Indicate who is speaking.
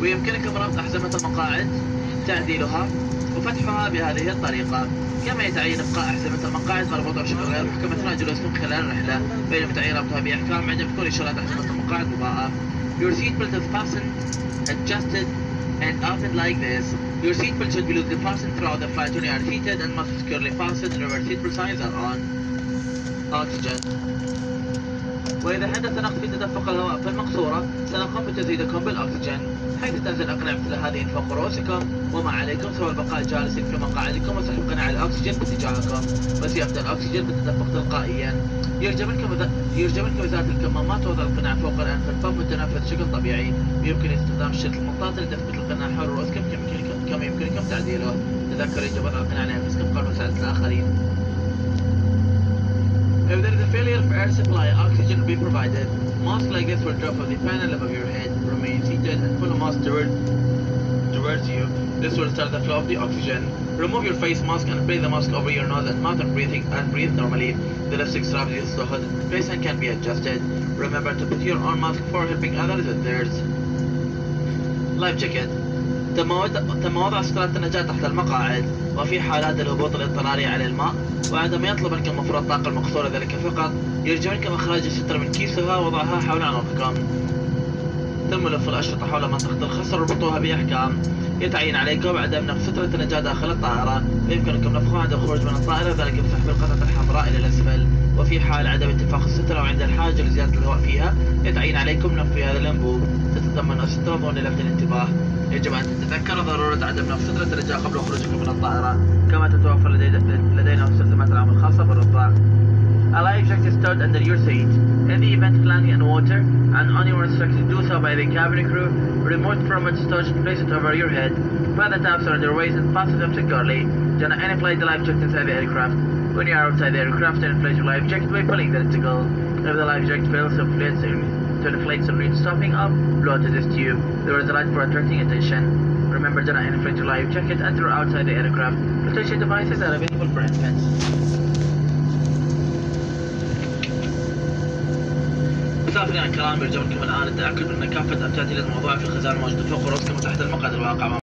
Speaker 1: ويمكنكم ربط أحزمة المقاعد، تعديلها وفتحها بهذه الطريقة. كما يتعين إبقاء أحزمة المقاعد مربوطة بشكل غير محكم أثناء جلوسكم خلال الرحلة، بينما تعيين ربطها بإحكام عندما تكون إشارات أحزمة المقاعد مضاءة. Your seatbelt is fastened, adjusted and opened like this. Your seatbelt should be loosely fastened throughout the flight when you are seated and must be securely fastened whenever seatbelt signs are on. Oxygen. وإذا حدث نقص في تدفق الهواء في المقصورة سنقوم بتزييدكم بالأكسجين، حيث تنزل أقنعة مثل هذه فوق رؤوسكم، وما عليكم سوى البقاء جالسين في مقاعدكم وسحب قناع الأكسجين باتجاهكم، وسيبدأ الأكسجين بالتدفق تلقائيا. يرجى منكم إزالة الكمامات ووضع القناع فوق الأنف الباب والتنفس بشكل طبيعي. يمكن استخدام الشريط المطاط لتثبيت القناع حول رؤوسكم كما يمكنكم تعديله. تذكروا يجب وضع القناع لأنفسكم قبل مساعدة الآخرين. If there is a failure of air supply, oxygen will be provided. Mask like this will drop from the panel above your head. Remain seated and pull a mask towards you. This will start the flow of the oxygen. Remove your face mask and place the mask over your nose and mouth and breathe normally. The elastic strap is used to hold it in place and can be adjusted. Remember to put your own mask before helping others with theirs. Life jacket. تم وضع سترات النجاة تحت المقاعد، وفي حالات الهبوط الاضطراري على الماء وعندما يطلب منكم مفر الطاقة المقصورة ذلك فقط، يرجى منكم إخراج السترة من كيسها ووضعها حول عنقكم. ثم لف الأشرطة حول منطقة الخصر وربطوها بإحكام. يتعين عليكم عدم نفخ سترة النجاة داخل الطائرة، فيمكنكم نفخها عند الخروج من الطائرة ذلك بسحب القطعة الحمراء إلى الأسفل. وفي حال عدم انتفاخ السترة وعند الحاجة لزيادة الهواء فيها يتعين عليكم نفخ هذا الأنبوب. تتضمن السترة ضمن لفت الانتباه. يجب أن تتذكروا ضرورة عدم نفخ سترة النجاة قبل خروجكم من الطائرة، كما تتوفر لدينا مستلزمات العمل الخاصة بالرضاع. A life jacket is stowed under your seat. In the event of landing in water, and only when instructed to do so by the cabin crew, remove it from its stowage and place it over your head. Put the tabs around your waist and fasten them securely. Do not inflate the life jacket inside the aircraft. When you are outside the aircraft, inflate your life jacket by pulling the tentacle. If the life jacket fails to inflate and reach stopping up, blow to this tube. There is a light for attracting attention. Remember, do not inflate your life jacket until outside the aircraft. Protection devices are available for infants. مسافرين الكرام، يرجى منكم الآن التأكد من كافة أمتعة الموضوع في الخزانة الموجودة فوق رؤوسكم وتحت المقعد الواقع.